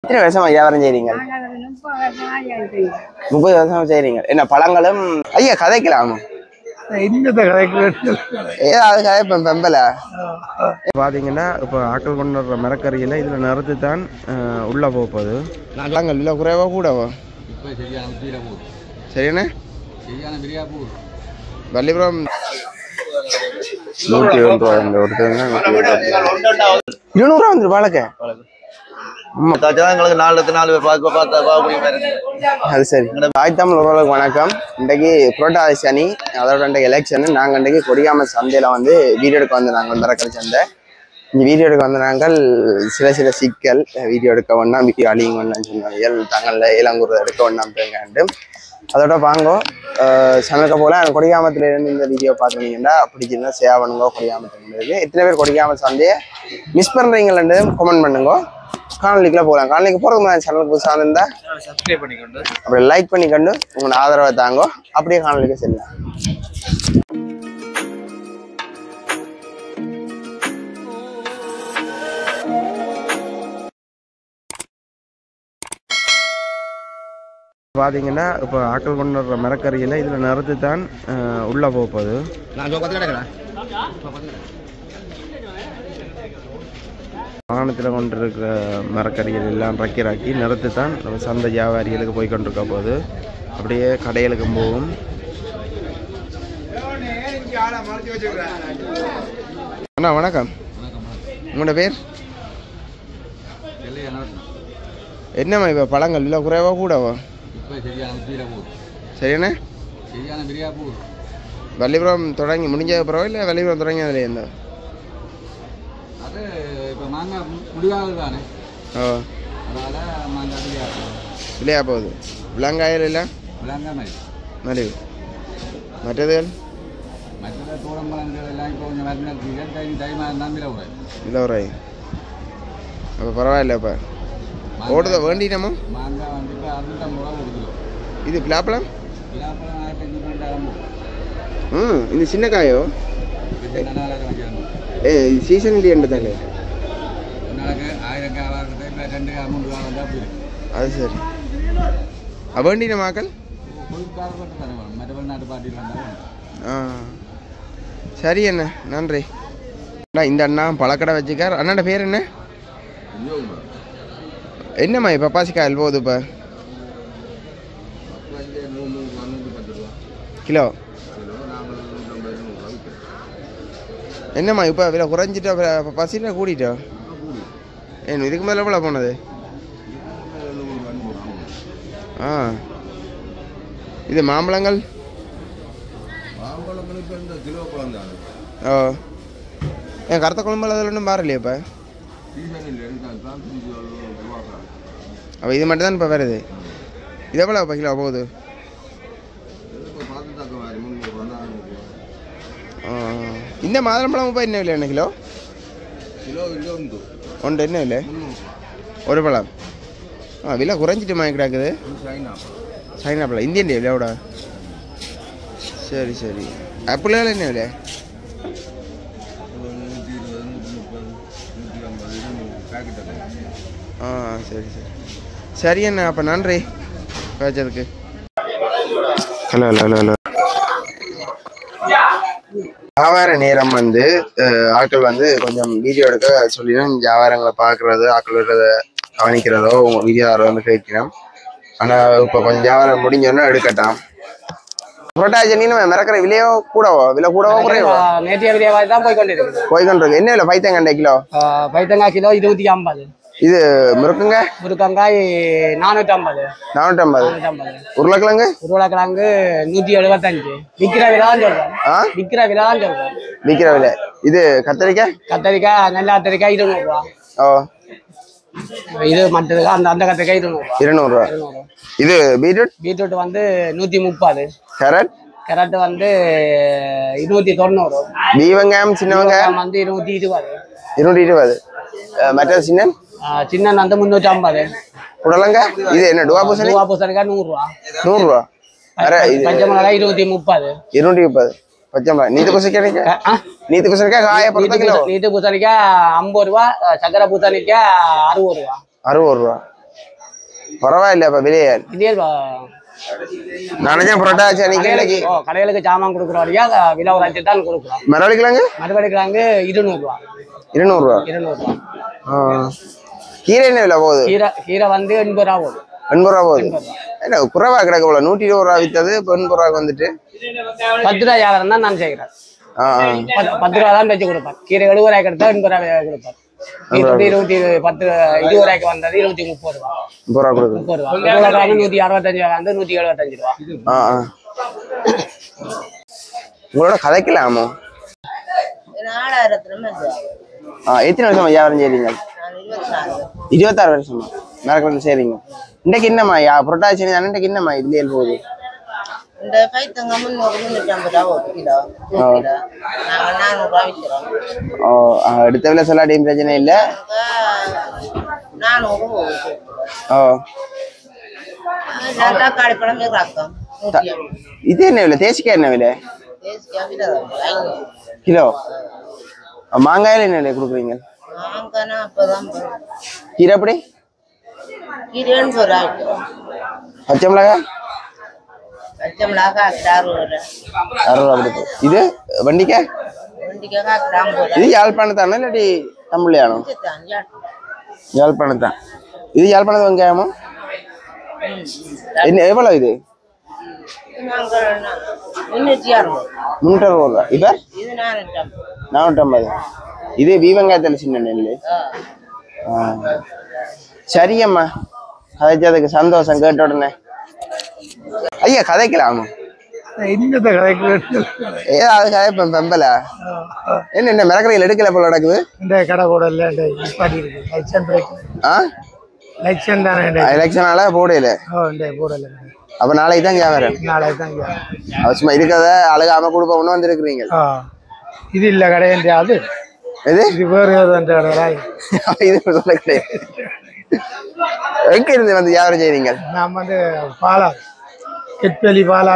எத்தனை வருஷமா வியாபாரம் செய்றீங்க? 30 வருஷமா செய்றீங்க. என்ன பழங்களும் ஐயா கதைக்கலாமா? ஏதாவது கதைப்பேன் பெம்பல பாத்தீங்கன்னா இப்ப ஆக்கள் கொண்டு வர்ற மரக்கறியில இதுல நிறுத்து தான் உள்ள போகுது. பழங்கள் இல்ல குறைவா கூடவா? சரிண்ணே வள்ளிபுரம் 101 ரூபாய் இந்த ஒருத்தங்க 200 ரூபா வந்து வாழைக்க. அது சரி. தாய்த்தமிழ் உறவுகளுக்கு வணக்கம். இன்றைக்கு புரோட்டாதி சனி, அதோட இன்றைக்கு எலெக்ஷன். நாங்கள் இன்றைக்கு கொடியாமல் சந்தையில் வந்து வீடியோ எடுக்க வந்து நாங்கள் மரக்கறி சந்தை. இந்த வீடியோ எடுக்க வந்து நாங்கள் சில சிக்கல் வீடியோ எடுக்க வேண்டாம், வீடியோ அழியுங்க வேண்டாம்னு சொன்னாங்க. தங்களில் இளங்கூர் எடுக்க வேண்டாம் பேங்காண்டு அதோட வாங்கோ சமைக்க போல. கொடியாமத்துல இருந்து இந்த வீடியோ பார்த்துனீங்கன்னா பிடிச்சிருந்தா சேவ் பண்ணுங்க. கொடியாமத்துக்கு எத்தனை பேர் கொடியாமல் சந்தையை மிஸ் பண்ணுறீங்களு கமெண்ட் பண்ணுங்க. காணொலிக்குள்ள போகலாம். காணொலிக்கு போகிறதுக்கு முன்னாடி சேனலுக்கு புதுசாக இருந்தா சப்ஸ்கிரைப் பண்ணிக்கொண்டு அப்படி லைக் பண்ணிக்கொண்டு உங்களோட ஆதரவை தாங்கோ. அப்படியே காணொலிக்கு செல்லலாம். பார்த்தீங்கன்னா இப்போ ஆக்கள் கொண்டு வர்ற மரக்கறியில் இதில் நிறுத்து தான் உள்ளே போகுது. வாகனத்தில் கொண்டிருக்கிற மரக்கறிகள் எல்லாம் ரக்கி நிறுத்து தான் சந்தை வியாபாரிகளுக்கு போய் கொண்டிருக்க போது. அப்படியே கடைகளுக்கு போகும். அண்ணா வணக்கம். உங்களோட பேர் என்னம்மா? இப்போ பழங்கள் இல்லை குறைவா கூடவா? சரிண்ணே. வள்ளிபுரம் தொடங்கி முடிஞ்ச பிறகு இல்லை வள்ளிபுரம் தொடங்கி அதில் இருந்தா? ஓ இல்லையா போகுது. விலங்காயில் இல்லை மலிவு. மற்றதுகள் இல்லை ஒரு அப்போ பரவாயில்ல. இப்போ ஓடுத வேண்டினமோ இது பிளாப்பழம். இந்த சின்ன காயோ சீசன் இல்லையன்றதாலே. அது சரி. வேண்டின மாக்கள் சரி அண்ணா நன்றி. இந்த அண்ணா பழக்கடை வச்சுக்கார். அண்ணாட பேர் என்ன? என்னம்மா இப்போ பப்பாசிக்காயில் போகுது இப்போ கிலோ? என்னம்மா இப்போ விலை குறைஞ்சிட்டா பப்பாசினா கூட்டிட்டா? ஏன் இதுக்கு மேலே எவ்வளோ போனது? இது மாம்பழங்கள் ஓ ஏன் கருத்த குழம்பு அதில் ஒன்றும் மாறலையே இப்போ? அப்போ இது மட்டும் தான் இப்போ வருது. இது எவ்வளோ இப்போ கிலோ போகுது? இந்த மாதுளம்பழம் இப்போ என்ன விலை? என்ன கிலோ? ஒன்று என்ன விலை? ஒரு பழம் விலை குறைஞ்சிட்டு மாதிரி கிடக்குது. சைனா பழம் இந்தியன் விலையோட. சரி சரி. ஆப்பிள் என்ன விலை? சரி சரி சரி அண்ணா. அப்போ நன்றி பேச்சதுக்கு. Hello hello hello hello. வியாபார நேரம் வந்து ஆட்கள் வந்து கொஞ்சம் வீடியோ எடுக்க சொல்லிடும். வியாபாரங்களை பார்க்குறது ஆட்கள் விடுறத கவனிக்கிறதோ உங்கள் வீடியோவை வந்து கேட்கணும். ஆனால் இப்போ கொஞ்சம் வியாபாரம் முடிஞ்சோன்னா எடுக்கட்டாம். புரோட்டாஜி மிரக்கிற விலையோ கூடவோ? விலை கூடவோ குறைவோ? நேற்றைய விலையை தான் போய்கொண்டிருக்கு. என்ன விலை பைத்தங்காய் கிலோ? பைத்தங்காய் கிலோ 250. இது முருக்கங்காய் 450. 450. உருளைக்கிழங்கு 175. விற்கிற விலை தான் சொல்றேன். விற்கிற விலை. இது கத்திரிக்காய் நல்ல கத்திரிக்காய் 200 ரூபா. ஓ இது மற்றது அந்த கத்திரிக்காய் 200 ரூபா. இது பீட்ரூட் வந்து 130. கேரட் வந்து 290. வெங்காயம் சின்ன வெங்காயம் வந்து 220. மற்ற சின்ன வந்து 350. புடலங்க இது என்ன? டுவா பூசணிக்காய் 100 ரூபா. 100 ரூபா. பச்சை மிளகாய் 230. பச்சை மிளகாய். நீத்து பூசணிக்காய் காய பொறுத்த கிலோ? நீத்து பூசணிக்காய் 50 ரூபா. சக்கரை பூசணிக்காய் 60 ரூபா. 60 ரூபா. பரவாயில்ல அப்ப விலையே நினைச்சேன் புரோட்டா அரிசி கடைகளுக்கு சாமான் கொடுக்குறோம் இல்லையா விலை ஒரு 5 தான் கொடுக்குறோம். மரவள்ளிக்கிழங்கு 200 ரூபா. 200 ரூபா. கீரை என்ன விலை போகுது? கீரை வந்து 80 ரூபா போகுது. 80 ரூபா போகுது. என்ன குறைவா கிடக்கு போல 120 ரூபா வித்தது இப்போ 80 ரூபாய்க்கு வந்துட்டு 10 ரூபா வியாபாரம் தான் நான் செய்கிறேன். 10 ரூபா தான் வச்சு கொடுப்பேன். கீரை 70 ரூபாய்க்கு எடுத்தா 80 ரூபா கொடுப்பேன். 20 ரூபாய்க்கு வந்தது 130 ரூபா. 30 ரூபா கொடுக்கும். 30 ரூபா 165 வந்து 175 ரூபா. உங்களோட கதைக்கலாமோ? 4000 எத்தனை வருஷமா வியாபாரம் செய்றீங்க? 26 வருஷமா மரக்கடை செய்றீங்க. இன்னைக்கு என்னம்மா புரோட்டா சரி தானே? இன்னைக்கு என்னம்மா இதுல போகுது? இந்த பைத்தங்க 350 ரூபா ஒரு கிலோ. நாங்க 400 ரூபா விக்கிறோம். அடுத்த வேலை சொல்லாட்டியும் பிரச்சனை இல்ல. 400 போகுது. தக்காளி பழம் ரக்கம். இது என்ன விலை? தேசிக்காய் என்ன விலை? கிலோ. மாங்காயில என்ன விலை கொடுக்குறீங்க? மாங்காய் 40 கீரை எப்படி? கீரை 80 ரூபா. பச்சை மிளகாய்? பச்சை மிளகாய் 60 ரூபா கொடுக்கும். இது வண்டிக்காய்? வண்டிக்காய் 50 ரூபா. இது யாழ்ப்பாணத்தானே இல்லாட்டி தமிழ்லையானோ? யாழ்ப்பாணத்தான். இது யாழ்ப்பாணத்து வெங்காயமோ? என்ன எவ்வளவு இது? 360 ரூபா. இப்ப 450. இது வெங்காயத்தில் சின்ன நெல். சரியம்மா, கதைச்சதுக்கு சந்தோஷம். கேட்ட உடனே ஐயா கதைக்கலாமா? ஏதாவது கதைப்பேன் பெம்பல. என்ன மிளகரையில் எடுக்கல போல நடக்குது. கடை கூட இல்ல எலெக்ஷனால போடல. அப்ப நாளைக்கு தான் வியாபாரம். அவசியமா இருக்கிறத அழகாம கொடுப்போம்னு வந்துருக்கிறீங்க. இது இல்ல கிடையாது. இது வேறு இது சொல்ல கிடையாது. எங்க இருந்து வந்து வியாபாரம் செய்றீங்க? நான் வந்து பாலா கெட்பெலி பாலா.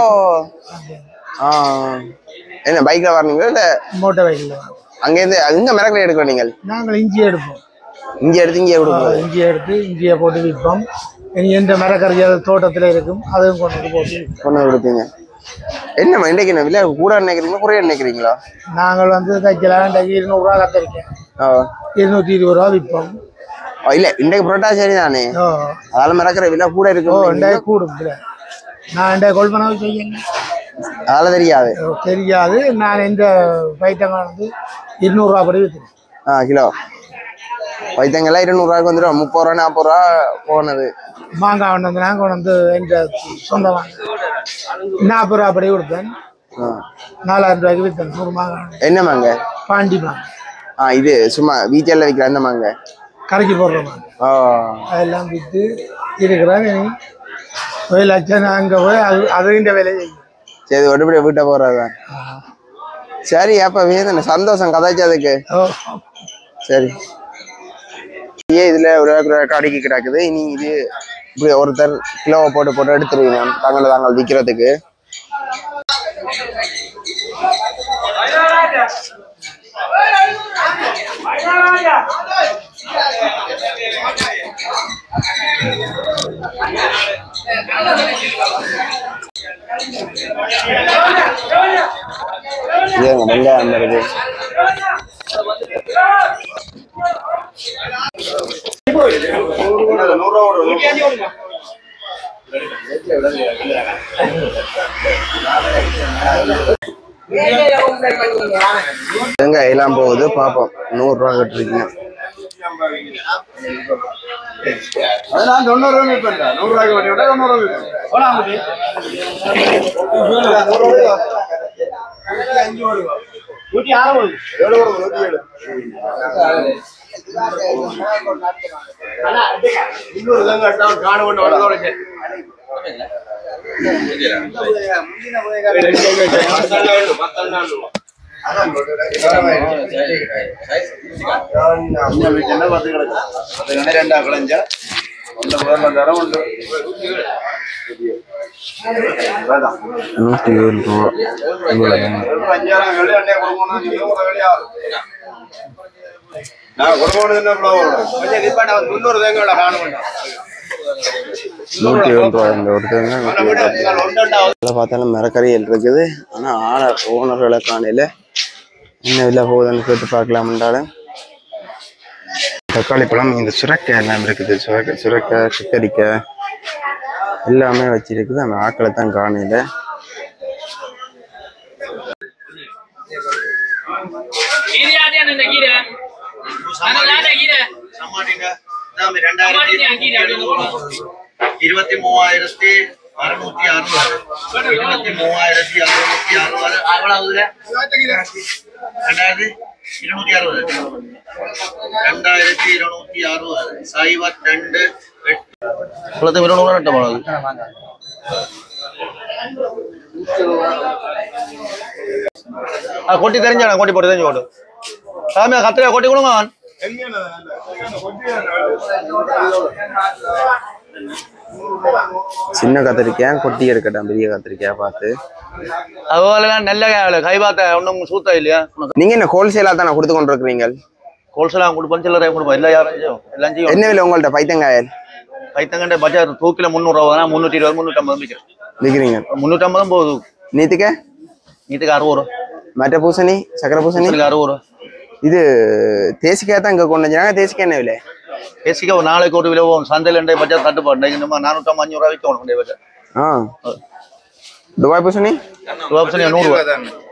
என்ன பைக்ல வரீங்களா இல்ல மோட்டார் பைக்ல? அங்க இருந்து அங்க மிளகரை எடுக்கணும். நீங்கள்? நாங்கள் இஞ்சி எடுப்போம். இஞ்சி எடுத்து இங்கே கொடுப்போம். இஞ்சி எடுத்து இஞ்சியை போட்டு விற்போம். எந்த மரக்கறி தோட்டத்துல இருக்கும் அதையும் கொண்டு போட்டு கொடுப்பீங்க. என்னம்மா இன்றைக்கு என்ன விலை கூட நினைக்கிறீங்களா குறைய நினைக்கிறீங்களா? நாங்கள் வந்து தைக்கலாம் 200 ரூபா கத்திரிக்கேன். 220 ரூபா விற்போம். இல்ல இன்றைக்கு புரோட்டா சரி தானே, அதனால மிளகரை விலை கூட இருக்கும். கூடும். நான் கொள்வனவு செய்யுங்க அதெல்லாம் தெரியாது. தெரியாது. நான் இந்த பைத்தங்காய் வந்து 200 ரூபா படி விற்றுறேன். கிலோ பைத்தங்கெல்லாம் 200 ரூபாய்க்கு வந்துடும். 30 ரூபா 40 ரூபா போனது. மாங்காய் கொண்டு வந்து நாங்கள் வந்து எங்க சொந்தமாக 40 ரூபா படி கொடுத்தேன். 4000 ரூபாய்க்கு விற்றேன். 100 மாங்காய். என்ன மாங்க? பாண்டி மாங்க. இது சும்மா வீச்சல்ல விற்கிற அந்த மாங்க, கரைக்கு போடுறோம். அதெல்லாம் விற்று இருக்கிறாங்க. 1 லட்சம் அங்கே போய் அதுகிட்ட வேலை செய்யும். சரி ஒட்டுப்படியா வீட்டை போறதுதான். சரி அப்ப வேணும் சந்தோஷம் கதைச்சதுக்கு. சரி இதுல ஒரு கடைக்கு கிடக்குது. இனி இது இப்படி ஒருத்தர் கிலோவை போட்டு போட்டு எடுத்துருவீங்க தாங்கள் விற்கிறதுக்கு. வெங்காயம் வருது. வெங்காயம் எல்லாம் போகுது பாப்போம். 100 ரூபா கட்டுறீங்க. 101 இந்த ஒருத்தங்க 101 பார்த்தாலும் மரக்கறிகள் இருக்குது. ஆனால் ஓனர்களை காணையில் என்ன விலை போகுதுன்னு கேட்டு பார்க்கலாம்ன்றாலும் தக்காளி பழம் இந்த சுரைக்காய் எல்லாம் இருக்குது. சுரைக்காய் கத்தரிக்காய் எல்லாமே வச்சிருக்குது. அந்த ஆக்களை தான் காணையில். கொட்டி தெரிஞ்சா கொட்டி போட்டு தெரிஞ்சு போட்டு சாமியா கத்திரிக்காய் கொட்டி கொடுங்க. சின்ன கத்திரிக்காய் கொட்டி எடுக்கட்டும். பெரிய கத்திரிக்காய் பார்த்து அதுல நல்ல கை பார்த்த ஒன்றும் சூத்தா இல்லையா? நீங்க என்ன ஹோல்சேலா தானே கொடுத்து கொண்டு இருக்கிறீங்க? ஹோல்சேலா கொடுப்போம், சில்லறை கொடுப்போம். எல்லா யாரும் எல்லாம் செய்யும். என்ன விலை உங்கள்ட்ட பைத்தங்காயல்? பைத்தங்கண்ட பஜார் தூக்கில 300 ரூபா, 320 350 விற்கிறீங்க. 350 போகுது. நீத்துக்க 60 ரூபா. மற்ற பூசணி சக்கரை பூசணி 60 ரூபா. இது தேசிக்காய் தான் இங்க கொண்டு வந்தாங்க. தேசிக்காய் என்ன விலை? தேசிக்காய் ஒரு நாளைக்கு ஒரு விலை போகும். சந்தையில் பஜார் தட்டுப்பாடு. நம்ம 450 500 ரூபா விற்கணும் பஜார். துபாய் பூசணி 100 ரூபா.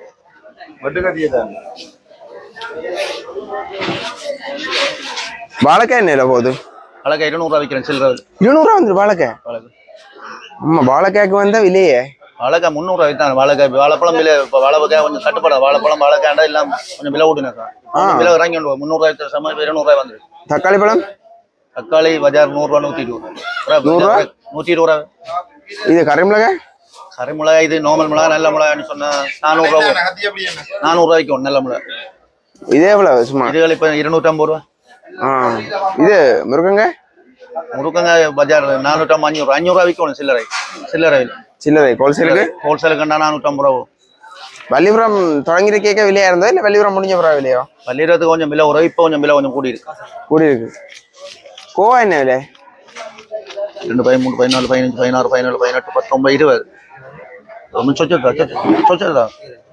வாழைக்காய் என்ன விலை போகுது? வாழைக்காய் 200 ரூபா விற்கிறேன். சில்லறை 200 ரூபா வந்துரு வாழைக்காய். ஆமா வாழைக்காய்க்கு வந்தா விலையே. வாழைக்காய் 300 ரூபா விற்றாங்க. வாழைக்காய் வாழைப்பழம் விலை இப்போ வாழைக்காய் கொஞ்சம் தட்டுப்பாடு. வாழைப்பழம் வாழைக்காண்டா எல்லாம் கொஞ்சம் விலை விட்டுனாக்கா விலை இறங்கி 300 ரூபாய் சமயம் 200 ரூபாய் வந்துரு. தக்காளி பழம் தக்காளி பஜார் 100 ரூபா 120 120 ரூபா. இது கரை மிளகாய் கரை மிளகாய் இது நார்மல் மிளகாய். நல்ல மிளகாய்னு சொன்னா 400 ரூபா 400 ரூபாய்க்கு நல்ல மிளகாய். இதே எவ்வளவு சும்மா? இதுகள் இப்ப 250 ரூபா. இது முருங்கங்காய் முருங்கங்காய் பஜார் 450 500 ரூபா விற்கணும். சில்லறை சில்லறை ஹோல்சேலுக்கு 450 ரூபா. வள்ளிபுரம் தொடங்கிற கேட்க விலையா இருந்தது இல்ல வள்ளிபுரம் முடிஞ்ச பிறகு விலையோ? வள்ளிபுரத்துக்கு கொஞ்சம் விலை ஒரு இப்ப கொஞ்சம் விலை கொஞ்சம் கூடி இருக்கு. கோவா என்ன விலை? 2 13 14 15 16 17 18 19 20 ஒன்னும் சொச்சதா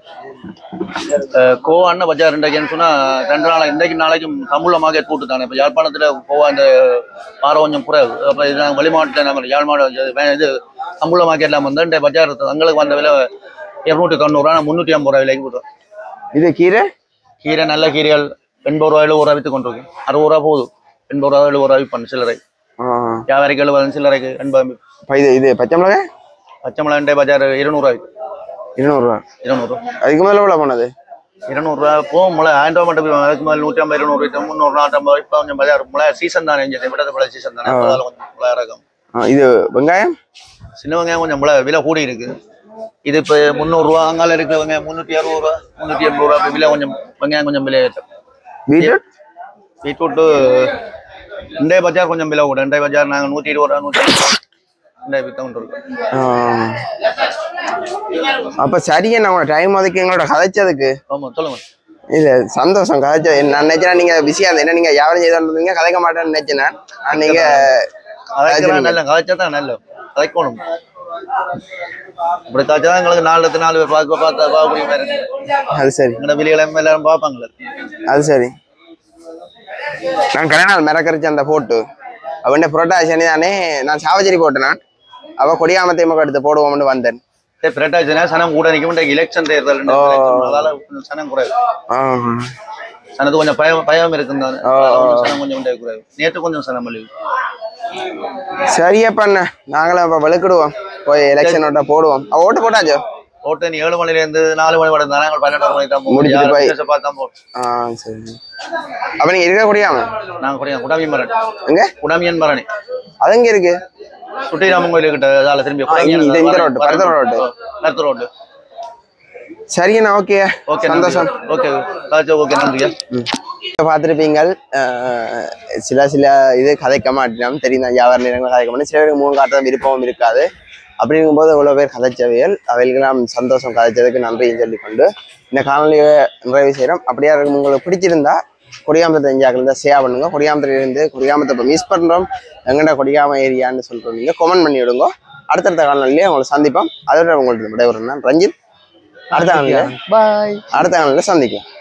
கோவா அண்ணன் பஜார் இன்றைக்குன்னு சொன்னா 2 நாள் இன்றைக்கு நாளைக்கும் தமிழ்ல மார்க்கெட் கூட்டு தானே. இப்போ யாழ்ப்பாணத்துல கோவா இந்த வாரம் கொஞ்சம் குறைவு. அப்போ இது நாங்கள் வெளி மாவட்டத்தில் நாங்கள் யாழ் மாவட்டம் இது தமிழ்ல மார்க்கெட்ல வந்து இந்த பஜார் தங்களுக்கு வந்த விலை 290 ரூபா 350 ரூபா விலைக்கு போடுறோம். இது கீரை நல்ல கீரைகள் 80 ரூபா 70 ரூபா வித்து கொண்டு இருக்கு. 60 ரூபா போகுது. 80 ரூபா 70 ரூபா விற்பனை சில்லறை. வியாபாரிக்கு 70 சில்லறைக்கு 80. இது பச்சை மிளகாய் பஜார் 200 ரூபா விற்கும். 200 ரூபா. அதுக்கு மேல எவ்வளவு போனது? 200 ரூபா போகும். முளை 1000 ரூபா மட்டும் போகும். அதுக்கு மேலே 150 200 300 450. இப்போ கொஞ்சம் பஜார் முளை சீசன் தானே. விடது முளை சீசன் தானே. கொஞ்சம் முளை இறக்கும். இது வெங்காயம் சின்ன வெங்காயம் கொஞ்சம் முளை விலை கூடி இருக்கு. இது இப்போ 300 ரூபா. அங்கால இருக்கிற வெங்காயம் 360 ரூபா 380 ரூபா விலை கொஞ்சம் வெங்காயம் கொஞ்சம் விலை ஏற்றம். பீட்ரூட்டு இன்றைய பஜார் கொஞ்சம் விலை கூட. இன்றைய பஜார் நாங்கள் 120 ரூபா 100 வித்த கொண்டு இருக்கோம். அப்ப சரியா நம்ம டைம் அதுக்கு எங்களோட கதைச்சதுக்கு. ஆமா சொல்லுங்க. இல்ல சந்தோஷம் கதைச்சது. நான் நினைச்சேன் நீங்க பிஸியா இருந்தீங்க. நீங்க வியாபாரம் செய்தீங்க கதைக்க மாட்டேன்னு நினைச்சேன். நீங்க நல்ல கதைச்சா தான் நல்ல கதைக்கணும். இப்படி காய்ச்சா எங்களுக்கு 4 பேர் பார்க்கக்கூடிய மாதிரி இருக்கு. அது சரி. எங்களோட வெளியில எல்லாரும் பார்ப்பாங்களே. அது சரி. நான் கல்யாணம் மிரக்கரிச்சு அந்த போட்டு அவன் புரோட்டா சனி தானே. நான் சாவச்சேரி போட்டேன். அவ கொடியாமத்தை முக எடுத்து போடுவோம்னு வந்தேன். சனம் கூட நிற்கும். எலெக்ஷன் தேர்தல் சனம் குறைவு. சனது கொஞ்சம் பயம் இருக்கும் தானே. சனம் கொஞ்சம் குறைவு. நேற்று கொஞ்சம் சனம் மலிவு. சரியப்பா நாங்களும் இப்ப வெளுக்கிடுவோம். போய் எலெக்ஷன் போடுவோம். ஓட்டு போட்டாச்சோ? ஓட்டு நீ 7 மணில இருந்து 4 மணி வரை நாங்கள் 12 மணி தான் முடிச்சுட்டு போய் சரி. அப்ப நீங்க இருக்க குடியாம? நாங்க குடாமியன் மரணி. எங்க குடாமியன் மரணி? அது எங்க இருக்கு? சுட்டிராமன் கோயில கிட்ட அதால திரும்பி இந்த ரோட்டு பரத ரோட்டு. சரிங்கண்ணா. ஓகே சந்தோஷம். ஓகே ஓகே நன்றியா. பார்த்துருப்பீங்க சில இது கதைக்க மாட்டோம் தெரியும். வியாபார நேரங்கள் கதைக்க மாட்டோம். சில பேருக்கு 3 காட்டுறது விருப்பமும் இருக்காது. அப்படி இருக்கும்போது இவ்வளோ பேர் கதைச்சவைகள் அவைகளுக்கெல்லாம் சந்தோஷம். கதைச்சதுக்கு நன்றியும் சொல்லிக்கொண்டு இந்த காணொலியை நிறைவு செய்கிறோம். அப்படியா உங்களுக்கு பிடிச்சிருந்தா கொடியாமத்தை தெரிஞ்சாக்கள் இருந்தால் ஷேர் பண்ணுங்க. கொடியாமத்திலிருந்து கொடியாமத்தை இப்போ மிஸ் பண்ணுறோம் எங்கடா கொடியாம ஏரியான்னு சொல்கிறோம். நீங்கள் கமெண்ட் பண்ணி விடுங்க. அடுத்தடுத்த காலநிலையே உங்களை சந்திப்போம். அதோட உங்களுக்கு விடைபெறும் நான் ரஞ்சித். அடுத்த காலநிலை பாய். அடுத்த காலநிலை சந்திக்கலாம்.